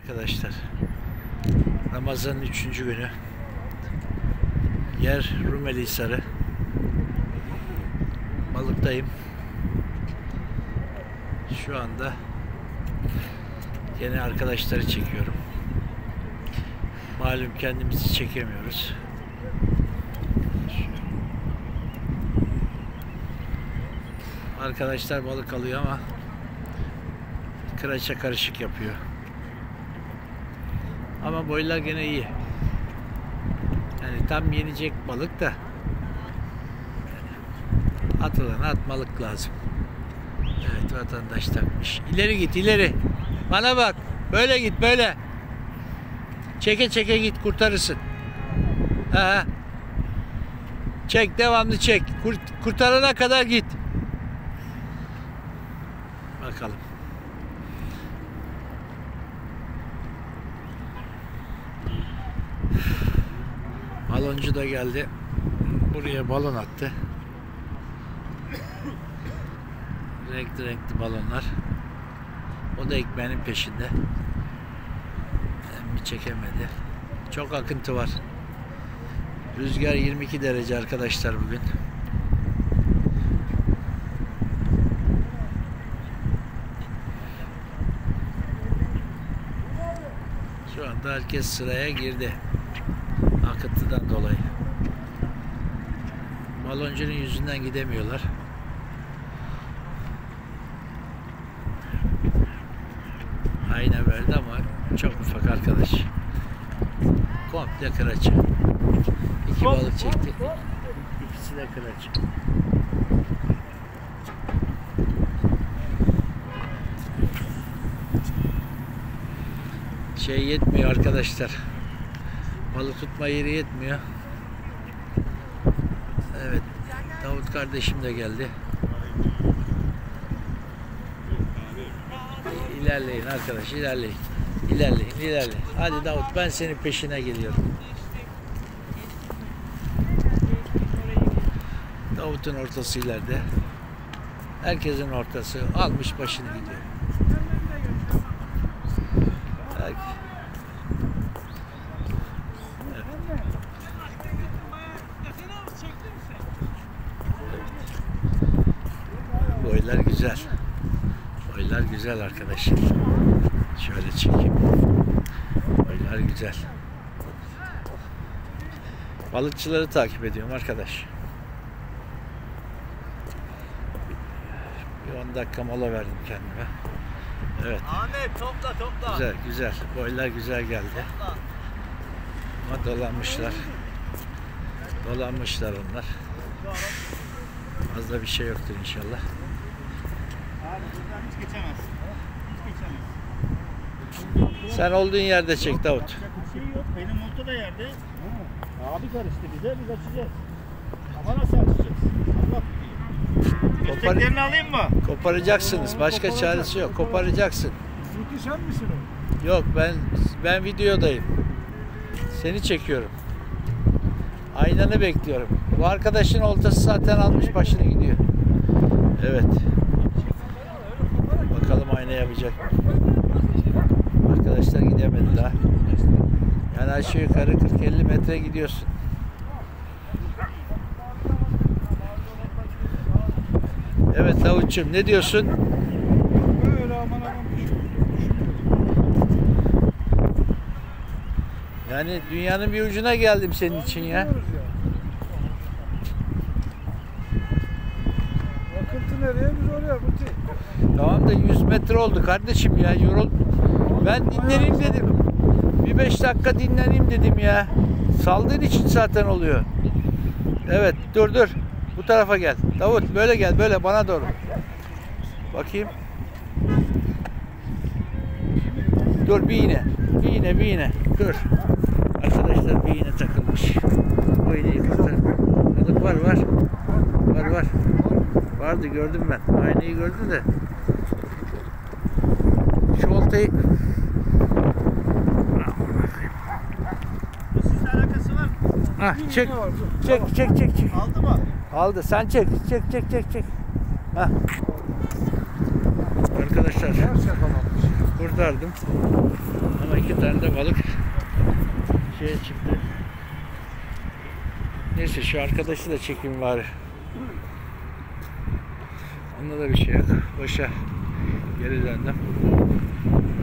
arkadaşlar. Ramazan'ın 3. günü. Yer Rumelihisarı. Balıktayım. Şu anda yine arkadaşları çekiyorum. Malum kendimizi çekemiyoruz. Arkadaşlar balık alıyor ama kıraça karışık yapıyor. Ama boylar gene iyi. Yani tam yenecek balık da atılana atmalık lazım. Evet, vatandaş takmış. İleri git, ileri. Bana bak. Böyle git, böyle. Çeke çeke git, kurtarırsın. Ha. Çek, devamlı çek. Kurtarana kadar git. Bakalım. Baloncu da geldi. Buraya balon attı. Renkli balonlar. O da ekmeğinin peşinde. Bir çekemedi. Çok akıntı var. Rüzgar 22 derece arkadaşlar bugün. Şu anda herkes sıraya girdi. Akıntıdan dolayı. Baloncunun yüzünden gidemiyorlar. Ayna verdi ama çok ufak arkadaş. Komple kıraça. 2 balık çekti. İkisi de kıraça. Şey yetmiyor arkadaşlar. Balık tutma yeri yetmiyor. Evet. Davut kardeşim de geldi. İlerleyin arkadaş, ilerleyin. İlerleyin. Hadi Davut, ben senin peşine geliyorum. Davut'un ortası ileride. Herkesin ortası almış başını gidiyor. Evet. Boylar güzel. Boylar güzel arkadaşlar. Şöyle çekeyim. Boylar güzel. Balıkçıları takip ediyorum arkadaş. Bir 10 dakika mola verdim kendime. Evet. Ahmet topla. Güzel. Boylar güzel geldi. Topla. Ama dolanmışlar onlar. Az da bir şey yoktur inşallah. Abi buradan hiç geçemez. Sen olduğun yerde çek Davut. Bir şey yok. Benim olta da yerde. Abi karıştı bize. Biz açacağız. Ama nasıl açacağız? Allah biliyor. Desteklerini alayım mı? Koparacaksınız. Başka çaresi yok. Koparacaksın. Zeki sen misin o? Yok, ben videodayım. Seni çekiyorum. Aynanı bekliyorum. Bu arkadaşın oltası zaten almış başını gidiyor. Evet. Bakalım ayna yapacak mı? Arkadaşlar gidemedi daha. Yani aşağı yukarı 40-50 metre gidiyorsun. Evet Davutçum, ne diyorsun? Böyle aman Yani dünyanın bir ucuna geldim senin için ya. Akıntı nereye? Biz oraya. Tamam da 100 metre oldu kardeşim ya, yorul. Ben dinleneyim dedim. Bir 5 dakika dinleneyim dedim ya. Saldığın için zaten oluyor. Evet, dur. Bu tarafa gel. Davut böyle gel, böyle bana doğru. Bakayım. Dur, bir iğne. Dur. Arkadaşlar bir iğne takılmış. O iğneyi kurtar. Balık var. Vardı, gördüm ben. Aynayı gördüm de. Şu oltayı. Sizle alakası var mı? Hah, çek. Aldı mı? Aldı. Sen çek. Hah. Arkadaşlar kurtardım. Ama tane de balık şeye çıktı. Neyse şu arkadaşı da çekeyim bari. Onda da bir şey yok. Boşa geri döndüm.